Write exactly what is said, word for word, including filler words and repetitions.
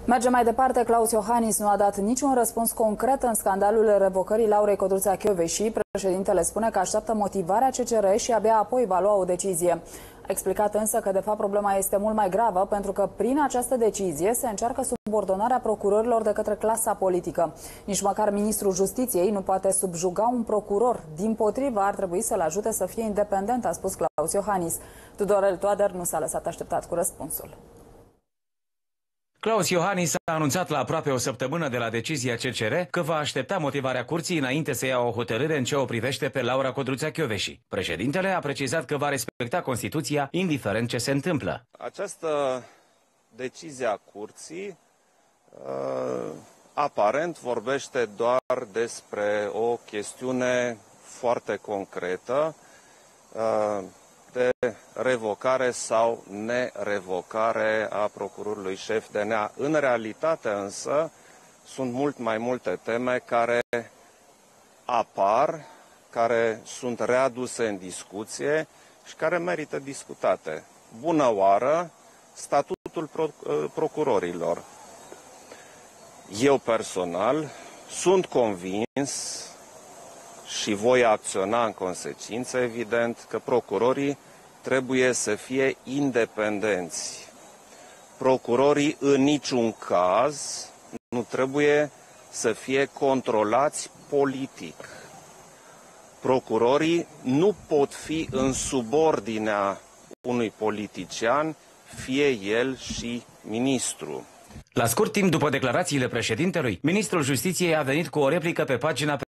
Merge mai departe, Claus Iohannis nu a dat niciun răspuns concret în scandalul revocării Laurei Codruța-Kövesi. Președintele spune că așteaptă motivarea C C R și abia apoi va lua o decizie. A explicat însă că de fapt problema este mult mai gravă pentru că prin această decizie se încearcă subordonarea procurorilor de către clasa politică. Nici măcar ministrul Justiției nu poate subjuga un procuror. Dimpotrivă, ar trebui să-l ajute să fie independent, a spus Claus Iohannis. Tudorel Toader nu s-a lăsat așteptat cu răspunsul. Claus Iohannis a anunțat la aproape o săptămână de la decizia C C R că va aștepta motivarea curții înainte să ia o hotărâre în ce o privește pe Laura Codruța-Kövesi. Președintele a precizat că va respecta Constituția indiferent ce se întâmplă. Această decizie a curții uh, aparent vorbește doar despre o chestiune foarte concretă uh, de revocare sau nerevocare a procurorului șef D N A. În realitate însă sunt mult mai multe teme care apar, care sunt readuse în discuție și care merită discutate. Bună oară, statutul procurorilor. Eu personal sunt convins și voi acționa în consecință, evident, că procurorii trebuie să fie independenți. Procurorii în niciun caz nu trebuie să fie controlați politic. Procurorii nu pot fi în subordinea unui politician, fie el și ministru. La scurt timp după declarațiile președintelui, ministrul Justiției a venit cu o replică pe pagina